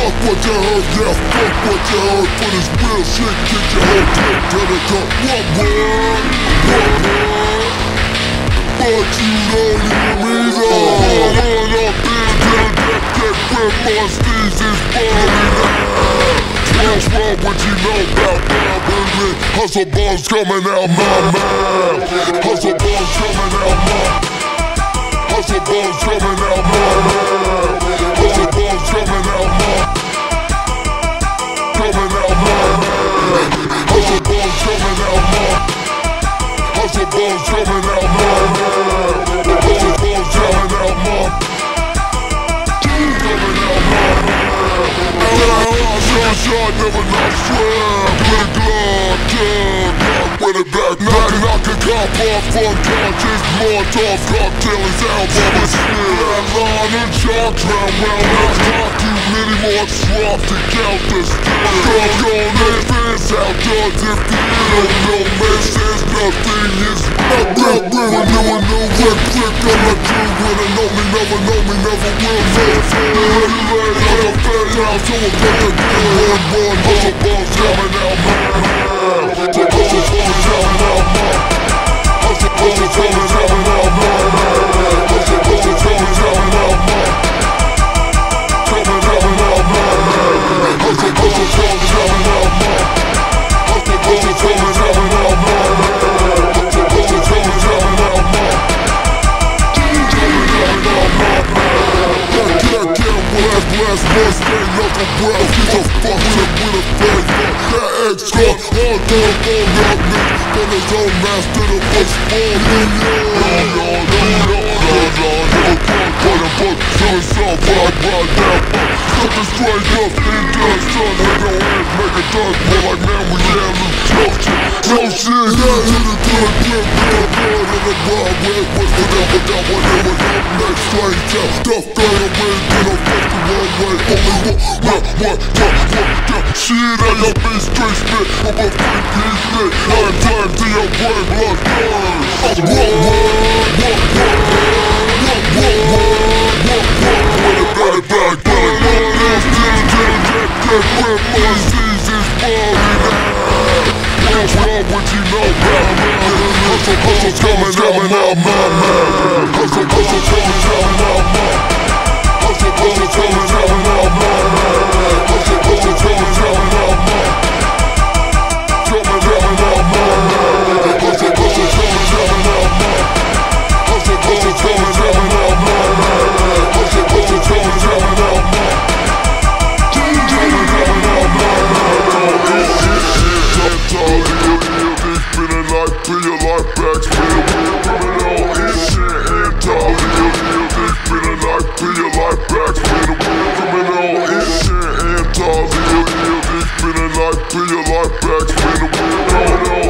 Fuck what you heard, yeah, fuck what you heard. For this real shit, get your whole clip to the top. What word? But you don't hear me though. Run up into the deck with my steez is falling out. What's wrong with you know about my baby? Hustle balls coming out my mouth. Hustle balls coming out my. Hustle balls coming out my mouth. Hustle balls coming out my. Coming out my mouth. Hustle balls coming out my. Hustle balls coming out my mouth. Hustle balls coming out my. Coming out my mouth. Shot, never not swear. With a glove, knock with it back. Knock a cop off unconscious. Molotov cocktail is out by my smear. That line and chalk round. Let's talk too many more drops to count the stairs. Drop on the fence outdoors if you don't know man says nothing is nothing. When you a new quick, I'm not true. When I know me, never will know. Ready like a fat house, so I'm gonna get one. Hustle balls coming out my mouth. Hustle balls coming out my. Hustle balls coming out my mouth. Hustle balls coming out my. Coming out my mouth. Hustle balls coming out my. Hustle balls coming out my. Hustle balls coming out my. Blast, Mustang, knuckle brow, get the fuck with a face. That X-Cut, hard down, ball out, nigga. From his own master, the first ball, Something straight up, into the sun, with no hands, make a dust, more like man, we lose no shit, yeah, hit it to the grip, with the blood in the wild red, was whatever, got what it was up next, strange out, stuff fade away, get a fuck the wrong way, only what, shit, I got been straight spit, I'm a freak piece lit, 9 times to your brain, blood burns, when it got it back, with my seasons falling out. What's wrong with you know about me? Hustle coming out my mouth. Hustle coming out my mouth. Hustle coming out my mouth. Hustle coming out my mouth. Coming out my mouth. Hustle coming out my mouth. Hustle coming out my mouth. Hustle coming out my mouth. Spinning like to your life back, spinning criminal shit. Hand-tied in your music, spinning like to your life back, spinning criminal shit. Hand-tied in your music, spinning like to your life back, spinning criminal.